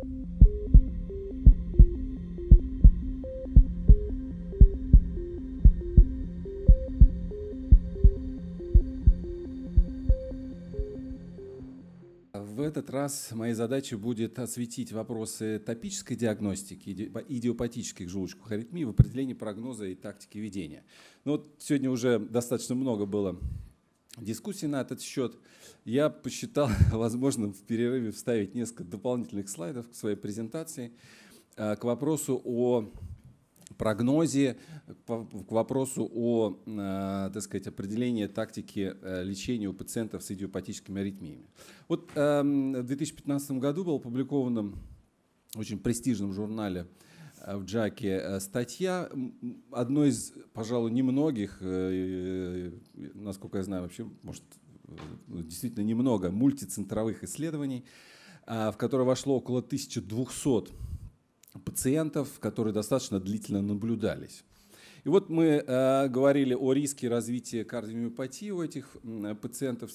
В этот раз моей задачей будет осветить вопросы топической диагностики и идиопатических желудочковых аритмий в определении прогноза и тактики ведения. Ну вот сегодня уже достаточно много было дискуссий на этот счет. Я посчитал возможным в перерыве вставить несколько дополнительных слайдов к своей презентации к вопросу о прогнозе, к вопросу о, так сказать, определении тактики лечения у пациентов с идиопатическими аритмиями. Вот в 2015 году была опубликована в очень престижном журнале в JACC статья, одной из, пожалуй, немногих, насколько я знаю, вообще, может, действительно немного, мультицентровых исследований, в которое вошло около 1200 пациентов, которые достаточно длительно наблюдались. И вот мы говорили о риске развития кардиомиопатии у этих пациентов.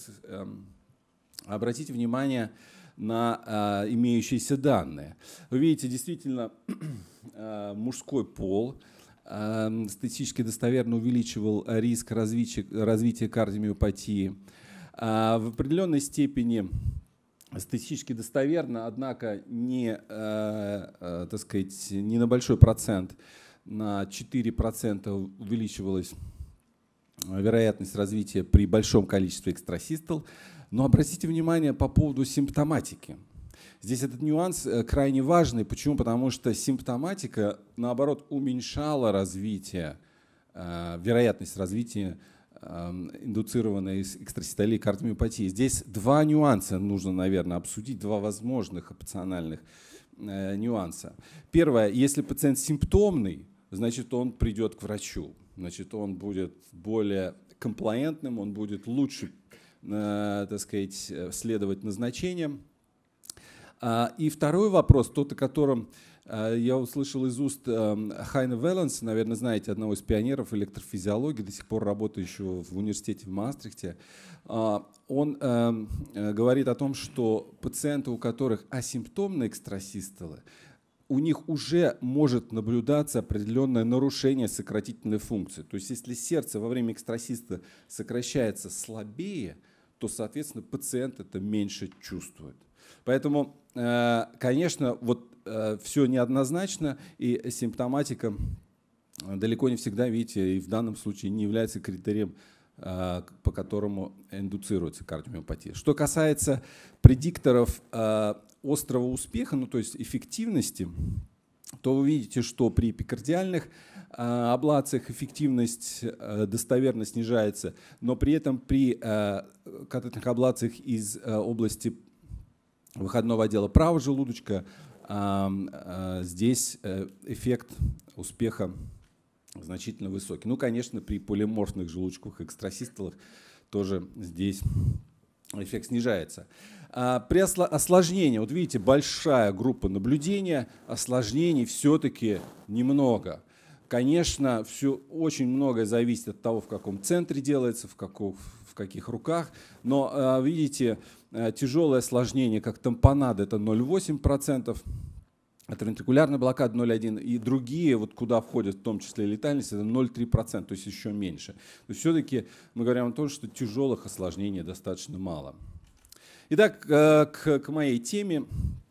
Обратите внимание на имеющиеся данные. Вы видите, действительно, мужской пол статистически достоверно увеличивал риск развития кардиомиопатии. В определенной степени статистически достоверно, однако не, так сказать, не на большой процент, на 4% увеличивалась вероятность развития при большом количестве экстрасистол. Но обратите внимание по поводу симптоматики. Здесь этот нюанс крайне важный. Почему? Потому что симптоматика, наоборот, уменьшала развитие, вероятность развития индуцированной экстрасистолии кардиомиопатии. Здесь два нюанса нужно, наверное, обсудить, два возможных опциональных нюанса. Первое, если пациент симптомный, значит, он придет к врачу, значит, он будет более комплаентным, он будет лучше, так сказать, следовать назначениям. И второй вопрос, тот, о котором я услышал из уст Хайна Велленса, наверное, знаете, одного из пионеров электрофизиологии, до сих пор работающего в университете в Маастрихте. Он говорит о том, что пациенты, у которых асимптомные экстрасистолы, у них уже может наблюдаться определенное нарушение сократительной функции. То есть если сердце во время экстрасиста сокращается слабее, то, соответственно, пациент это меньше чувствует. Поэтому, конечно, вот все неоднозначно, и симптоматика далеко не всегда, видите, и в данном случае не является критерием, по которому индуцируется кардиомиопатия. Что касается предикторов острого успеха, ну то есть эффективности, то вы видите, что при эпикардиальных аблациях эффективность достоверно снижается, но при этом при катетерных аблациях из области выходного отдела правого желудочка здесь эффект успеха значительно высокий. Ну, конечно, при полиморфных желудочковых экстрасистолах тоже здесь эффект снижается. При осложнении, вот видите, большая группа наблюдения, осложнений все-таки немного. Конечно, очень многое зависит от того, в каком центре делается, в каких руках, но видите, тяжелое осложнение, как тампонада, это 0,8%, атрионатрикулярная блокада 0,1%, и другие, вот куда входят в том числе летальность, это 0,3%, то есть еще меньше. То есть все-таки мы говорим о том, что тяжелых осложнений достаточно мало. Итак, к моей теме.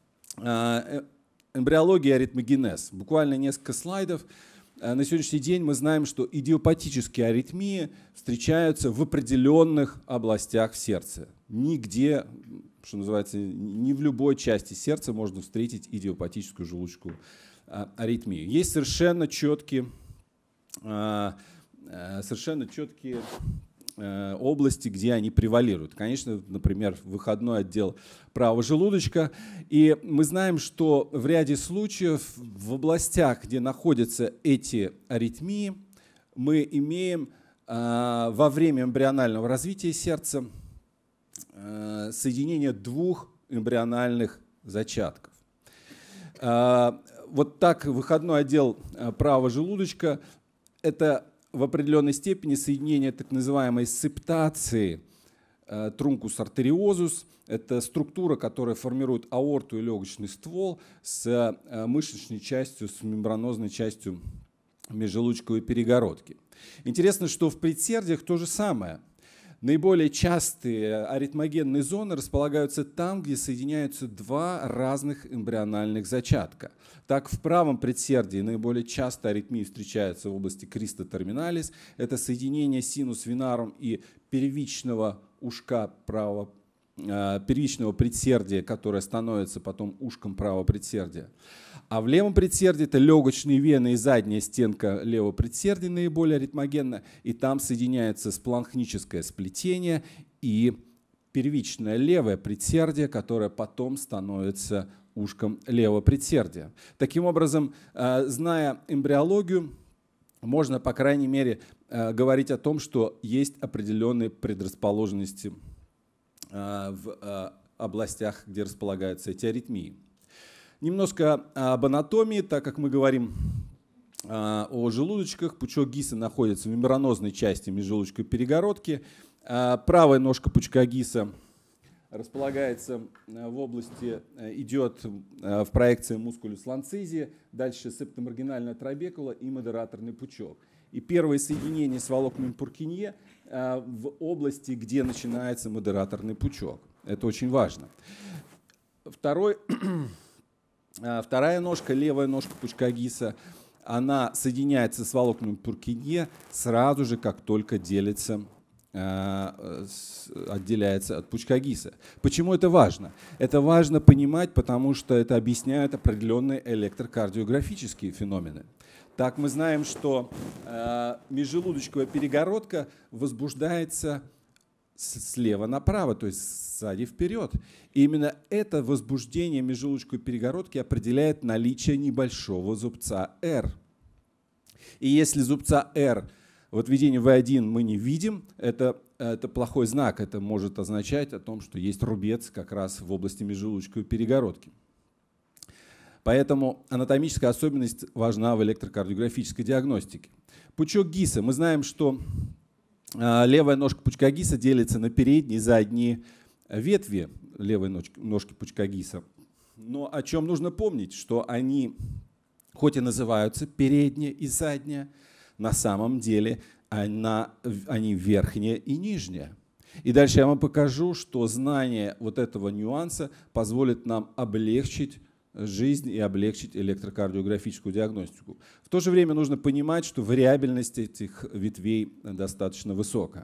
Эмбриология и аритмогенез. Буквально несколько слайдов. На сегодняшний день мы знаем, что идиопатические аритмии встречаются в определенных областях в сердце. Нигде, что называется, не в любой части сердца можно встретить идиопатическую желудочковую аритмию. Есть совершенно четкие области, где они превалируют. Конечно, например, выходной отдел правого желудочка. И мы знаем, что в ряде случаев в областях, где находятся эти аритмии, мы имеем во время эмбрионального развития сердца соединение двух эмбриональных зачатков. Вот так выходной отдел правого желудочка – это в определенной степени соединение так называемой септации трункус артериозус. Это структура, которая формирует аорту и легочный ствол с мышечной частью, с мембранозной частью межжелудочковой перегородки. Интересно, что в предсердиях то же самое. Наиболее частые аритмогенные зоны располагаются там, где соединяются два разных эмбриональных зачатка. Так, в правом предсердии наиболее часто аритмии встречаются в области криста терминалис. Это соединение синус винарум и первичного ушка первичного предсердия, которое становится потом ушком правого предсердия. А в левом предсердии это легочные вены и задняя стенка левого предсердия наиболее аритмогенна, и там соединяется спланхническое сплетение и первичное левое предсердие, которое потом становится ушком левого предсердия. Таким образом, зная эмбриологию, можно, по крайней мере, говорить о том, что есть определенные предрасположенности в областях, где располагаются эти аритмии. Немножко об анатомии, так как мы говорим о желудочках. Пучок Гиса находится в мембранозной части межжелудочковой перегородки. Правая ножка пучка Гиса располагается в области, идет в проекции мускулюс ланцизии, дальше септомаргинальная трабекула и модераторный пучок. И первое соединение с волокнами Пуркинье в области, где начинается модераторный пучок. Это очень важно. Вторая ножка, левая ножка пучка Гиса, она соединяется с волокнами Пуркинье сразу же, как только отделяется от пучка Гиса. Почему это важно? Это важно понимать, потому что это объясняет определенные электрокардиографические феномены. Так, мы знаем, что межжелудочковая перегородка возбуждается слева направо, то есть сзади вперед. И именно это возбуждение межжелудочковой перегородки определяет наличие небольшого зубца R. И если зубца R в отведении V1 мы не видим, это плохой знак. Это может означать о том, что есть рубец как раз в области межжелудочковой перегородки. Поэтому анатомическая особенность важна в электрокардиографической диагностике. Пучок Гиса. Мы знаем, что левая ножка пучка Гиса делится на передние и задние ветви левой ножки пучка Гиса. Но о чем нужно помнить, что они, хоть и называются передняя и задняя, на самом деле они верхняя и нижняя. И дальше я вам покажу, что знание вот этого нюанса позволит нам облегчить жизнь и облегчить электрокардиографическую диагностику. В то же время нужно понимать, что вариабельность этих ветвей достаточно высокая.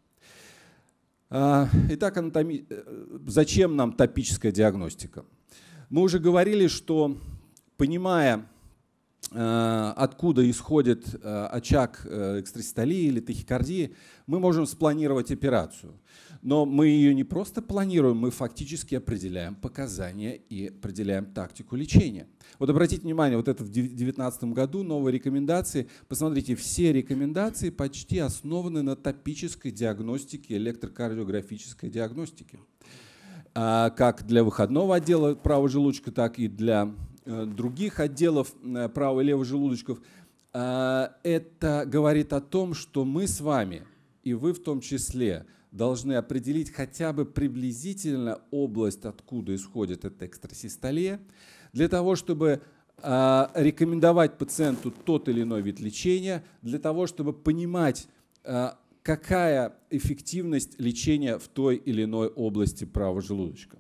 Итак, зачем нам топическая диагностика? Мы уже говорили, что, понимая, откуда исходит очаг экстрасистолии или тахикардии, мы можем спланировать операцию. Но мы ее не просто планируем, мы фактически определяем показания и определяем тактику лечения. Вот обратите внимание, вот это в 2019 году новые рекомендации. Посмотрите, все рекомендации почти основаны на топической диагностике, электрокардиографической диагностике. Как для выходного отдела правого желудочка, так и для других отделов правого и левого желудочков. Это говорит о том, что мы с вами, и вы в том числе, должны определить хотя бы приблизительно область, откуда исходит эта экстрасистолия, для того, чтобы рекомендовать пациенту тот или иной вид лечения, для того, чтобы понимать, какая эффективность лечения в той или иной области правого желудочка.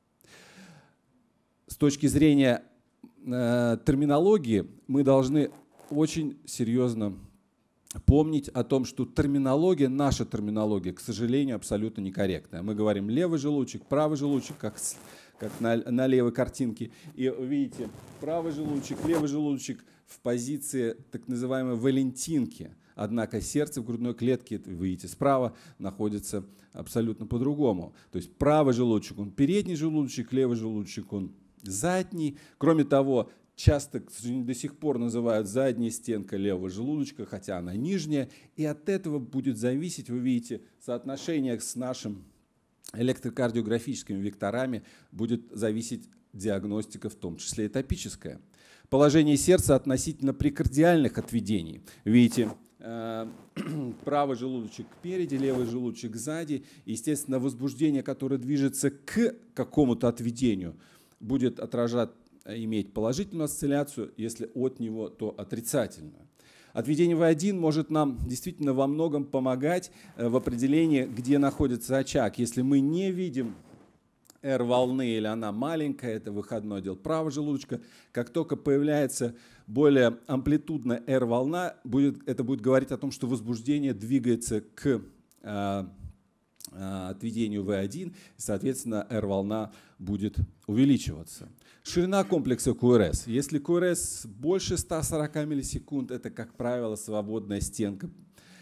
С точки зрения терминологии мы должны очень серьезно помнить о том, что терминология, наша терминология, к сожалению, абсолютно некорректная. Мы говорим левый желудочек, правый желудочек, как на левой картинке. И видите, правый желудочек, левый желудочек в позиции так называемой валентинки. Однако сердце в грудной клетке, вы видите, справа находится абсолютно по-другому. То есть правый желудочек, он передний желудочек, левый желудочек, он задний. Кроме того, часто, к сожалению, до сих пор называют задняя стенка левого желудочка, хотя она нижняя. И от этого будет зависеть, вы видите, соотношение с нашим электрокардиографическими векторами, будет зависеть диагностика, в том числе и топическая. Положение сердца относительно прекардиальных отведений. Видите, правый желудочек спереди, левый желудочек сзади. Естественно, возбуждение, которое движется к какому-то отведению, будет иметь положительную осцилляцию, если от него, то отрицательную. Отведение V1 может нам действительно во многом помогать в определении, где находится очаг. Если мы не видим R-волны или она маленькая, это выходной отдел правого желудочка, как только появляется более амплитудная R-волна, это будет говорить о том, что возбуждение двигается к отведению V1, и, соответственно, R-волна будет увеличиваться. Ширина комплекса QRS. Если QRS больше 140 миллисекунд, это, как правило, свободная стенка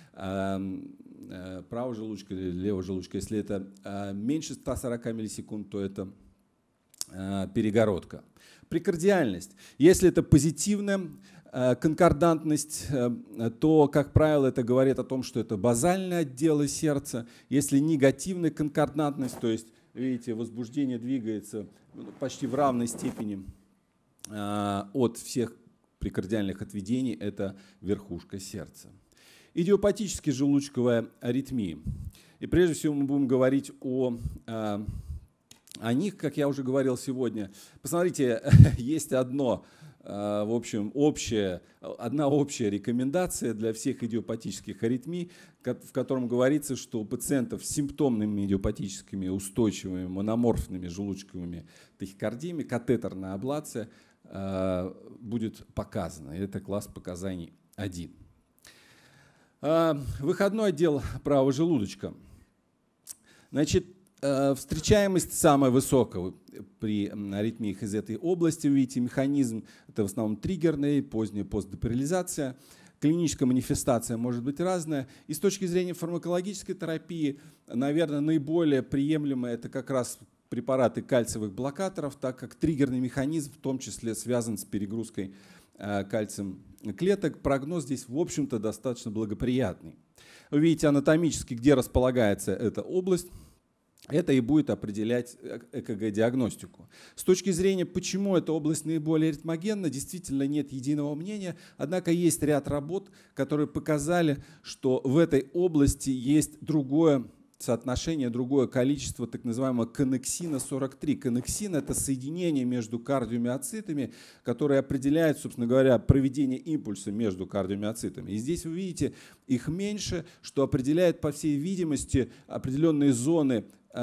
правого желудочка или левого желудочка. Если это меньше 140 миллисекунд, то это перегородка. Прикардиальность. Если это позитивная конкордантность, то, как правило, это говорит о том, что это базальные отделы сердца. Если негативная конкордантность, то есть, видите, возбуждение двигается почти в равной степени от всех прикардиальных отведений, это верхушка сердца. Идиопатические желудочковые аритмии. И прежде всего мы будем говорить о них, как я уже говорил сегодня. Посмотрите, есть одна общая рекомендация для всех идиопатических аритмий, в котором говорится, что у пациентов с симптомными идиопатическими устойчивыми мономорфными желудочковыми тахикардиями катетерная аблация будет показана. Это класс показаний 1. Выходной отдел правого желудочка. Значит, встречаемость самая высокая при аритмиях из этой области. Вы видите, механизм – это в основном триггерный, поздняя постдепарализация. Клиническая манифестация может быть разная. И с точки зрения фармакологической терапии, наверное, наиболее приемлемое – это как раз препараты кальциевых блокаторов, так как триггерный механизм в том числе связан с перегрузкой кальцием клеток. Прогноз здесь, в общем-то, достаточно благоприятный. Вы видите анатомически, где располагается эта область. Это и будет определять ЭКГ-диагностику. С точки зрения, почему эта область наиболее ритмогенна, действительно нет единого мнения. Однако есть ряд работ, которые показали, что в этой области есть другое соотношение, другое количество так называемого коннексина 43. Коннексин – это соединение между кардиомиоцитами, которое определяет, собственно говоря, проведение импульса между кардиомиоцитами. И здесь вы видите, их меньше, что определяет, по всей видимости, определенные зоны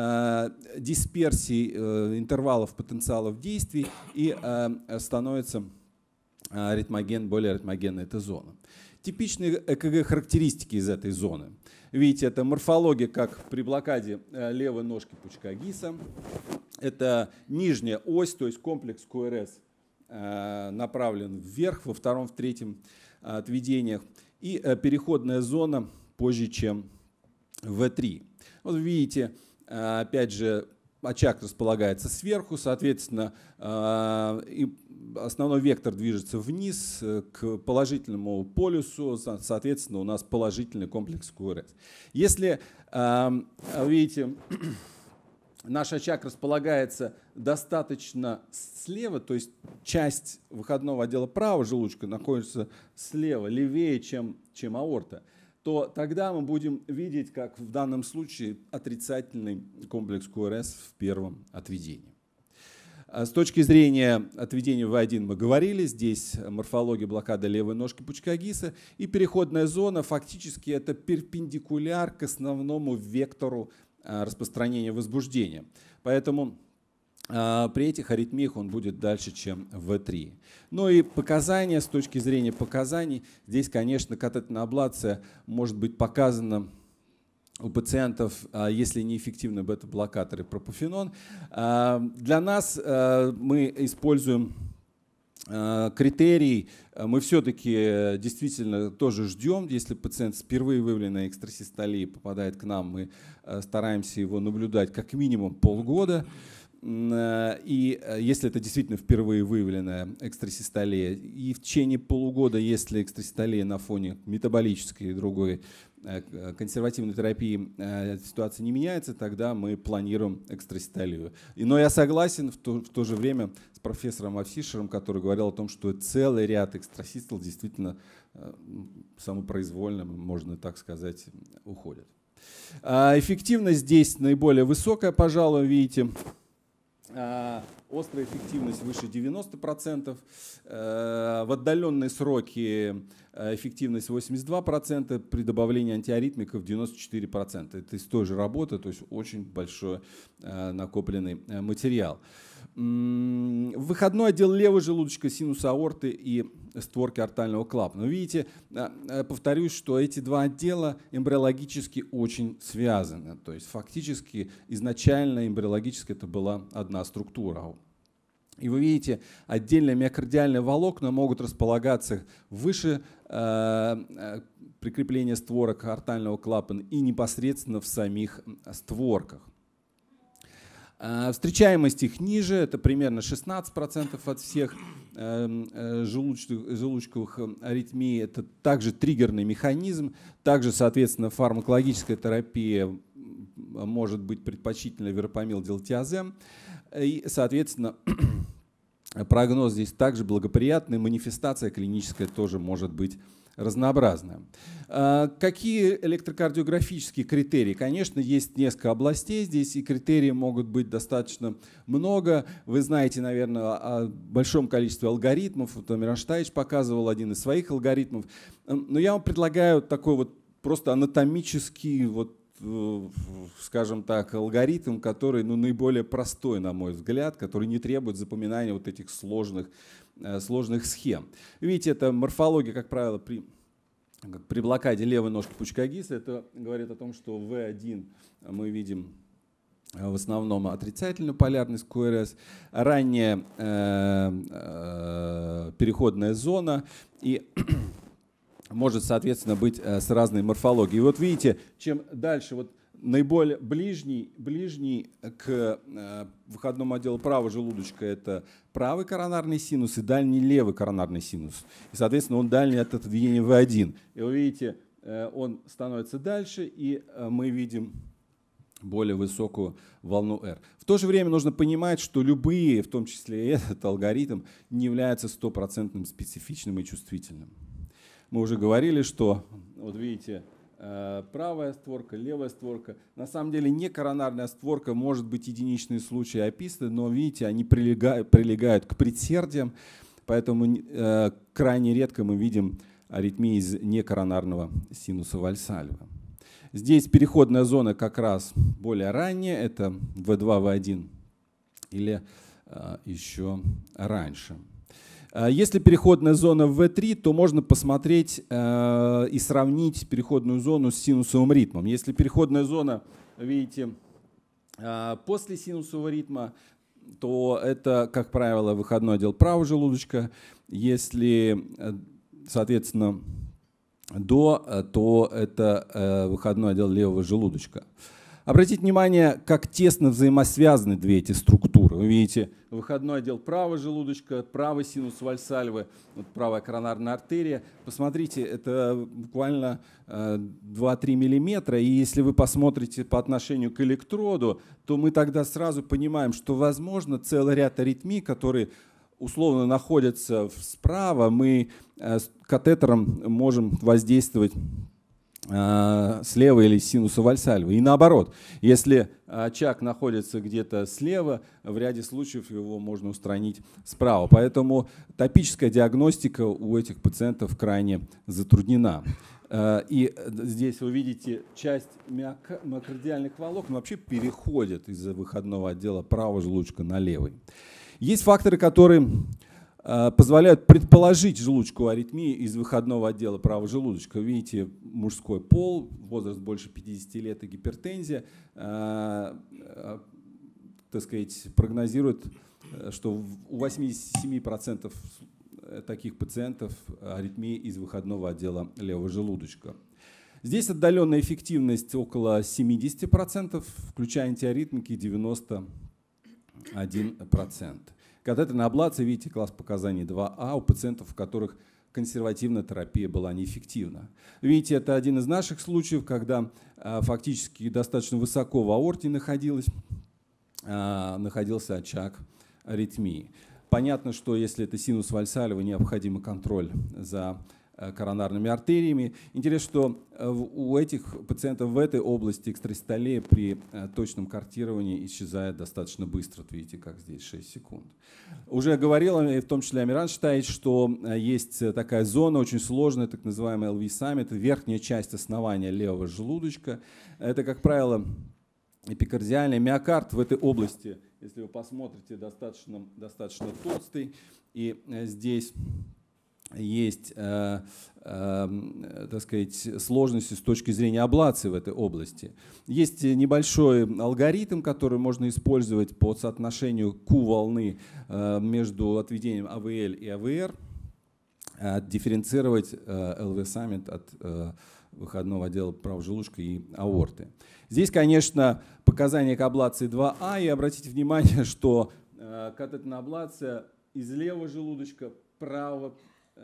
дисперсии интервалов потенциалов действий, и становится более ритмогенной эта зона. Типичные ЭКГ-характеристики из этой зоны. Видите, это морфология, как при блокаде левой ножки пучка Гиса. Это нижняя ось, то есть комплекс QRS направлен вверх во втором, в третьем отведениях. И переходная зона позже, чем в V3. Вот видите, опять же, очаг располагается сверху, соответственно, основной вектор движется вниз к положительному полюсу, соответственно, у нас положительный комплекс QRS. Если, видите, наш очаг располагается достаточно слева, то есть часть выходного отдела правого желудочка находится слева, левее, чем аорта, то тогда мы будем видеть, как в данном случае, отрицательный комплекс QRS в первом отведении. С точки зрения отведения V1 мы говорили, здесь морфология блокады левой ножки пучка Гиса, и переходная зона фактически это перпендикуляр к основному вектору распространения возбуждения. Поэтому при этих аритмиях он будет дальше, чем V3. Ну и показания, с точки зрения показаний, здесь, конечно, катетерная аблация может быть показана у пациентов, если неэффективны бета-блокаторы, пропофенон. Для нас мы используем критерий, мы все-таки действительно тоже ждем, если пациент с впервые выявленной экстрасистолией попадает к нам, мы стараемся его наблюдать как минимум полгода. и если это действительно впервые выявленная экстрасистолия, и в течение полугода, если экстрасистолия на фоне метаболической и другой консервативной терапии ситуация не меняется, тогда мы планируем экстрасистолию. Но я согласен в то же время с профессором Афишером, который говорил о том, что целый ряд экстрасистол действительно самопроизвольно, можно так сказать, уходят. Эффективность здесь наиболее высокая, пожалуй, видите. Острая эффективность выше 90%. В отдаленные сроки эффективность 82%, при добавлении антиаритмиков 94%. Это из той же работы, то есть очень большой накопленный материал. Выходной отдел левой желудочка, синуса аорты и створки ортального клапана. Видите, повторюсь, что эти два отдела эмбриологически очень связаны. То есть фактически изначально эмбриологически это была одна структура. И вы видите, отдельные миокардиальные волокна могут располагаться выше прикрепления створок ортального клапана и непосредственно в самих створках. Встречаемость их ниже, это примерно 16% от всех желудочковых аритмий. Это также триггерный механизм, также, соответственно, фармакологическая терапия может быть предпочтительна верапамил, дилтиазем. И, соответственно, прогноз здесь также благоприятный, манифестация клиническая тоже может быть разнообразная. Какие электрокардиографические критерии? Конечно, есть несколько областей здесь, и критерии могут быть достаточно много. Вы знаете, наверное, о большом количестве алгоритмов. Вот Миронштадтович показывал один из своих алгоритмов. Но я вам предлагаю такой вот просто анатомический, вот, скажем так, алгоритм, который наиболее простой, на мой взгляд, который не требует запоминания вот этих сложных схем. Видите, это морфология, как правило, при блокаде левой ножки пучка Гисса. Это говорит о том, что в V1 мы видим в основном отрицательную полярность КРС, ранняя переходная зона и может, соответственно, быть с разной морфологией. И вот видите, чем дальше, вот наиболее ближний к выходному отделу правого желудочка — это правый коронарный синус и дальний левый коронарный синус. И, соответственно, он дальний от отведения V1. И вы видите, он становится дальше, и мы видим более высокую волну R. В то же время нужно понимать, что любые, в том числе и этот алгоритм, не являются 100% специфичным и чувствительным. Мы уже говорили, что, вот видите, правая створка, левая створка. На самом деле не коронарная створка, может быть единичные случаи описаны, но видите, они прилегают к предсердиям, поэтому крайне редко мы видим аритмии из некоронарного синуса Вальсальва. Здесь переходная зона как раз более ранняя, это V2, V1 или еще раньше. Если переходная зона в V3, то можно посмотреть и сравнить переходную зону с синусовым ритмом. Если переходная зона, видите, после синусового ритма, то это, как правило, выходной отдел правого желудочка. Если, соответственно, до, то это выходной отдел левого желудочка. Обратите внимание, как тесно взаимосвязаны две эти структуры. Вы видите, выходной отдел правого желудочка, правый синус Вальсальвы, вот правая коронарная артерия. Посмотрите, это буквально 2-3 миллиметра. И если вы посмотрите по отношению к электроду, то мы тогда сразу понимаем, что возможно целый ряд аритмий, которые условно находятся справа, мы с катетером можем воздействовать слева или с синуса Вальсальвы. И наоборот, если очаг находится где-то слева, в ряде случаев его можно устранить справа. Поэтому топическая диагностика у этих пациентов крайне затруднена. И здесь вы видите, часть миокардиальных волокон вообще переходит из выходного отдела правого желудочка на левый. Есть факторы, которые позволяют предположить желудочковую аритмию из выходного отдела правого желудочка. Видите, мужской пол, возраст больше 50 лет и гипертензия, так сказать, прогнозирует, что у 87% таких пациентов аритмия из выходного отдела левого желудочка. Здесь отдаленная эффективность около 70%, включая антиаритмики 90%. 1%. Катетерная аблация, видите, класс показаний 2А у пациентов, у которых консервативная терапия была неэффективна. Видите, это один из наших случаев, когда фактически достаточно высоко в аорте находился очаг аритмии. Понятно, что если это синус Вальсалева, необходим контроль за коронарными артериями. Интересно, что у этих пациентов в этой области экстрасистолия при точном картировании исчезает достаточно быстро. Вот видите, как здесь 6 секунд. Уже говорил, в том числе Амиран считает, что есть такая зона очень сложная, так называемая LV Summit, это верхняя часть основания левого желудочка. Это, как правило, эпикардиальный миокард в этой области, если вы посмотрите, достаточно толстый. И здесь есть, так сказать, сложности с точки зрения аблации в этой области. Есть небольшой алгоритм, который можно использовать по соотношению Q-волны между отведением АВЛ и АВР, дифференцировать LV Summit от выходного отдела правого желудочка и аорты. Здесь, конечно, показания к аблации 2А, и обратите внимание, что катетерная аблация из левого желудочка, правого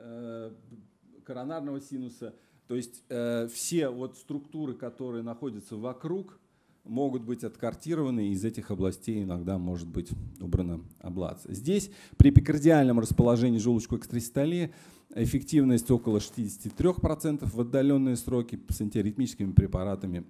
коронарного синуса, то есть все вот структуры, которые находятся вокруг, могут быть откартированы, и из этих областей иногда может быть убрана аблация. Здесь при эпикардиальном расположении желудочковой экстрасистолии эффективность около 63%, в отдаленные сроки с антиаритмическими препаратами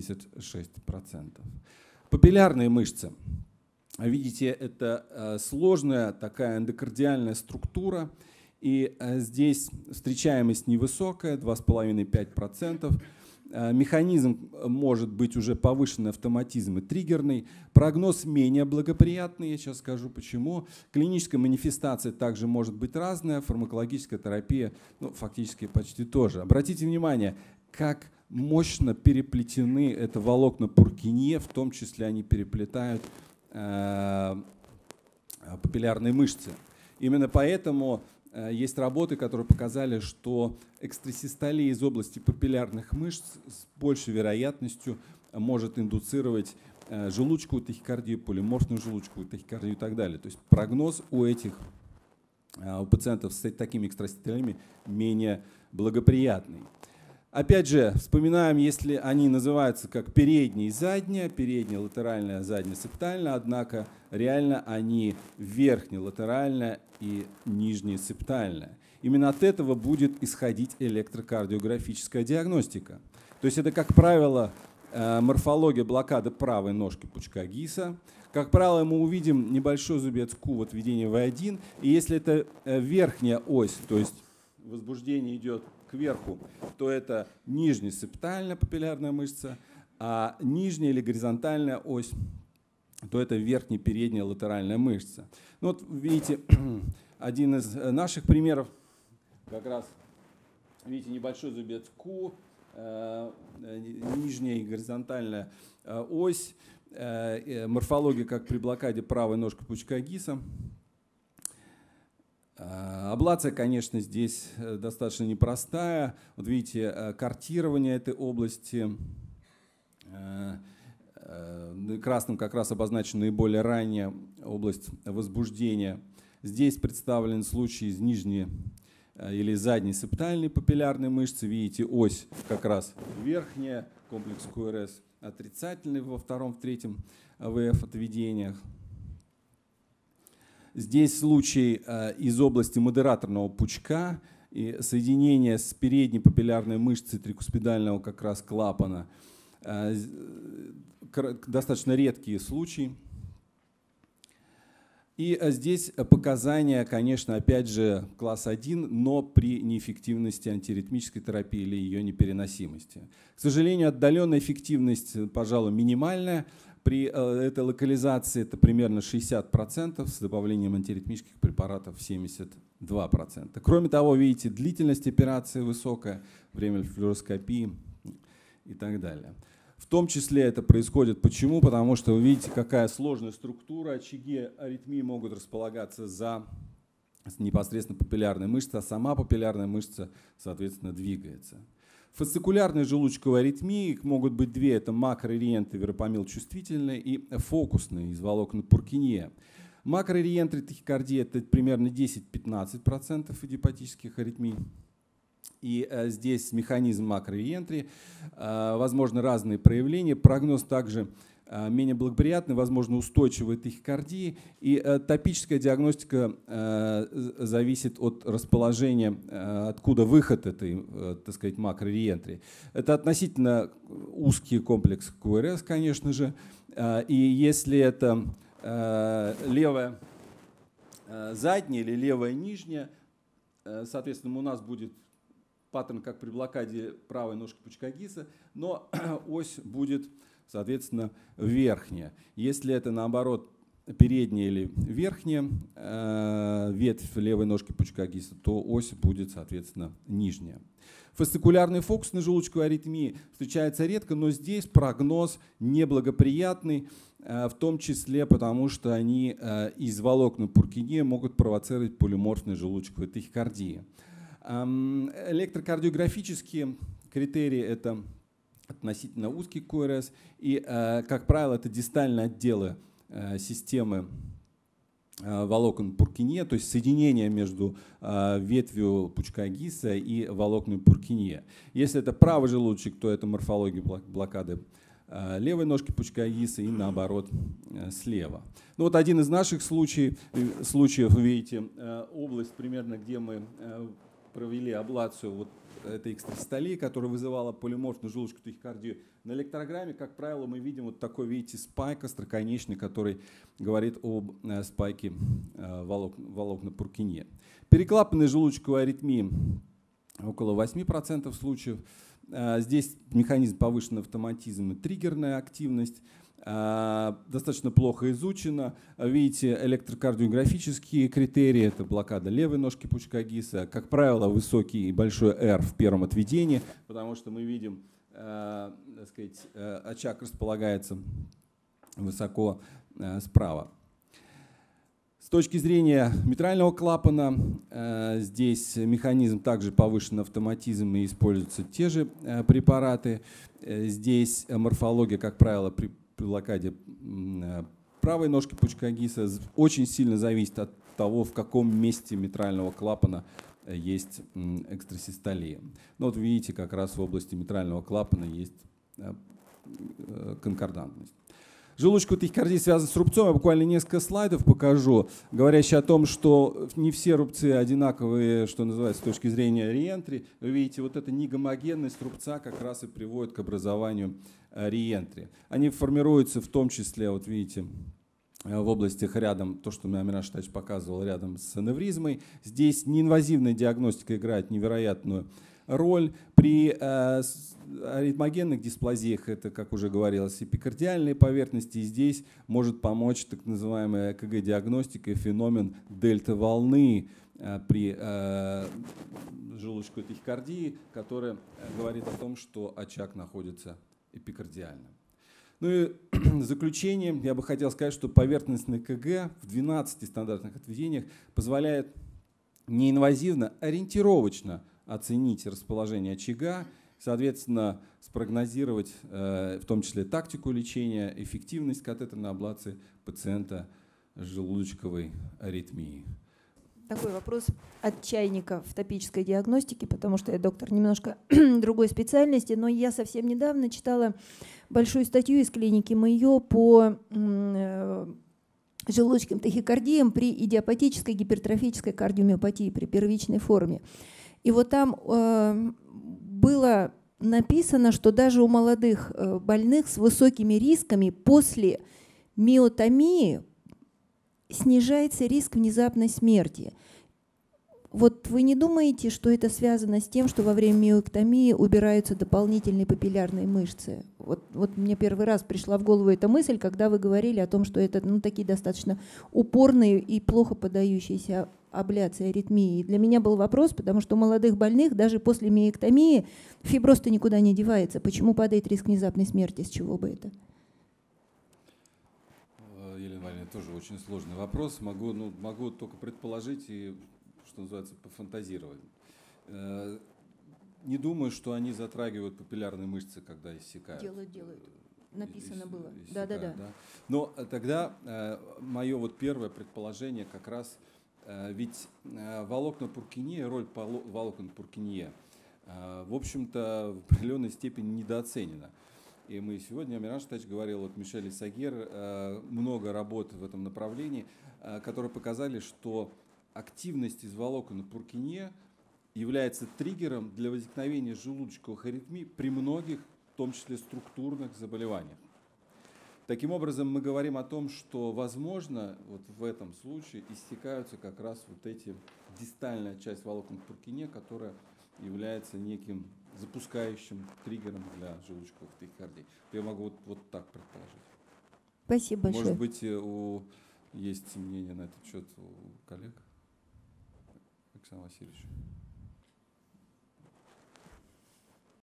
76%. Папиллярные мышцы. Видите, это сложная такая эндокардиальная структура, и здесь встречаемость невысокая, 2,5–5%. Механизм может быть уже повышенный автоматизм и триггерный. Прогноз менее благоприятный, я сейчас скажу почему. Клиническая манифестация также может быть разная, фармакологическая терапия фактически почти тоже. Обратите внимание, как мощно переплетены это волокна Пуркинье, в том числе они переплетают папиллярные мышцы. Именно поэтому есть работы, которые показали, что экстрасистолия из области папиллярных мышц с большей вероятностью может индуцировать желудочковую тахикардию, полиморфную желудочковую тахикардию и так далее. То есть прогноз у пациентов с такими экстрасистолиями менее благоприятный. Опять же, вспоминаем, если они называются как передняя и задняя, передняя латеральная, задняя септальная, однако реально они верхняя латеральная и нижняя септальная. Именно от этого будет исходить электрокардиографическая диагностика. То есть это, как правило, морфология блокады правой ножки пучка Гиса. Как правило, мы увидим небольшой зубец Q в отведении V1. И если это верхняя ось, то есть возбуждение идет кверху, то это нижняя септальная папиллярная мышца, а нижняя или горизонтальная ось, то это верхняя передняя латеральная мышца. Ну, вот видите, один из наших примеров, как раз, видите, небольшой зубец Q, нижняя и горизонтальная ось, морфология, как при блокаде правой ножки пучка Гиса. Аблация, конечно, здесь достаточно непростая. Вот видите, картирование этой области. Красным как раз обозначена наиболее ранняя область возбуждения. Здесь представлены случаи из нижней или задней септальной папиллярной мышцы. Видите, ось как раз верхняя, комплекс QRS отрицательный во втором, в третьем АВФ отведениях. Здесь случай из области модераторного пучка и соединение с передней папиллярной мышцей трикуспидального как раз клапана. Достаточно редкие случаи. И здесь показания, конечно, опять же, класс 1, но при неэффективности антиаритмической терапии или ее непереносимости. К сожалению, отдаленная эффективность, пожалуй, минимальная. При этой локализации это примерно 60%, с добавлением антиаритмических препаратов 72%. Кроме того, видите, длительность операции высокая, время флюороскопии и так далее. В том числе это происходит почему? Потому что вы видите, какая сложная структура. Очаги аритмии могут располагаться за непосредственно папиллярной мышцей, а сама папиллярная мышца, соответственно, двигается. Фасцикулярные желудочковые аритмии, их могут быть две, это макрориенты веропамил-чувствительные и фокусные из волокон Пуркинье. Макрориенты тахикардии – это примерно 10-15% идиопатических аритмий. И здесь механизм макрориентри, возможно, разные проявления. Прогноз также менее благоприятный, возможно, устойчивой тахикардии. И топическая диагностика зависит от расположения, откуда выход этой, так сказать, макрориентри. Это относительно узкий комплекс КУРС, конечно же. И если это левая задняя или левая нижняя, соответственно, у нас будет паттерн, как при блокаде правой ножки пучка Гисса, но ось будет, соответственно, верхняя. Если это, наоборот, передняя или верхняя ветвь левой ножки пучка Гисса, то ось будет, соответственно, нижняя. Фасцикулярные фокусные желудочковые аритмии встречаются редко, но здесь прогноз неблагоприятный, в том числе потому, что они из волокон Пуркинье могут провоцировать полиморфные желудочковые тахикардии. Электрокардиографические критерии – это относительно узкий КУРС, и, как правило, это дистальные отделы системы волокон Пуркинье, то есть соединение между ветвью пучка Гисса и волокнами Пуркинье. Если это правый желудочек, то это морфология блокады левой ножки пучка Гисса и наоборот слева. Ну вот один из наших случаев, вы видите, область примерно, где мы провели аблацию вот этой экстрасистолии, которая вызывала полиморфную желудочковую тахикардию. На электрограмме, как правило, мы видим вот такой, видите, спайк остроконечный, который говорит об спайке волокна Пуркинье. Переклапанные желудочковые аритмии около 8% случаев. Здесь механизм повышенного автоматизма, триггерная активность. Достаточно плохо изучено. Видите, электрокардиографические критерии – это блокада левой ножки пучка Гисса. Как правило, высокий и большой R в первом отведении, потому что мы видим, так сказать, очаг располагается высоко справа. С точки зрения митрального клапана, здесь механизм также повышен автоматизм и используются те же препараты. Здесь морфология, как правило, при блокаде правой ножки пучка Гисса очень сильно зависит от того, в каком месте митрального клапана есть экстрасистолия. Ну, вот видите, как раз в области митрального клапана есть конкордантность. Желудочковая тахикардия связана с рубцом. Я буквально несколько слайдов покажу, говорящие о том, что не все рубцы одинаковые, что называется, с точки зрения реентри. Вы видите, вот эта негомогенность рубца как раз и приводит к образованию реентри. Они формируются в том числе, вот видите, в областях рядом, то, что Амир Аштач показывал, рядом с аневризмой. Здесь неинвазивная диагностика играет невероятную роль. При аритмогенных дисплазиях, это, как уже говорилось, эпикардиальные поверхности, и здесь может помочь так называемая ЭКГ-диагностика и феномен дельта-волны при желудочковой тахикардии, которая говорит о том, что очаг находится эпикардиально. Ну и в заключение я бы хотел сказать, что поверхностный ЭКГ в 12 стандартных отведениях позволяет неинвазивно, ориентировочно оценить расположение очага, соответственно, спрогнозировать в том числе тактику лечения, эффективность катетерной аблации пациента с желудочковой аритмией. Такой вопрос от чайника в топической диагностике, потому что я доктор немножко другой специальности, но я совсем недавно читала большую статью из клиники Мэйо по желудочковым тахикардиям при идиопатической гипертрофической кардиомиопатии при первичной форме. И вот там было написано, что даже у молодых больных с высокими рисками после миотомии снижается риск внезапной смерти. Вот вы не думаете, что это связано с тем, что во время миоэктомии убираются дополнительные папиллярные мышцы? Вот мне первый раз пришла в голову эта мысль, когда вы говорили о том, что это такие достаточно упорные и плохо поддающиеся абляции аритмии. И для меня был вопрос, потому что у молодых больных даже после миоэктомии фиброз-то никуда не девается. Почему падает риск внезапной смерти? С чего бы это? Елена Валерьевна, тоже очень сложный вопрос. Могу только предположить и, что называется, пофантазировать. Не думаю, что они затрагивают папиллярные мышцы, когда иссякают. Делают. Написано было. Иссякают, Да. Но тогда мое вот первое предположение как раз, ведь волокна Пуркинье, роль волокон Пуркинье, в общем-то, в определенной степени недооценена. И мы сегодня, Амиран Штач говорил, вот Мишель Исагер, много работ в этом направлении, которые показали, что активность из волокон Пуркинье является триггером для возникновения желудочковых аритмий при многих, в том числе структурных заболеваниях. Таким образом, мы говорим о том, что, возможно, вот в этом случае иссякаются как раз вот эти дистальная часть волокон Пуркинье, которая является неким запускающим триггером для желудочковых тахикардий. Я могу вот так предположить. Спасибо большое. Может быть, есть мнение на этот счет у коллег? Александр Васильевич.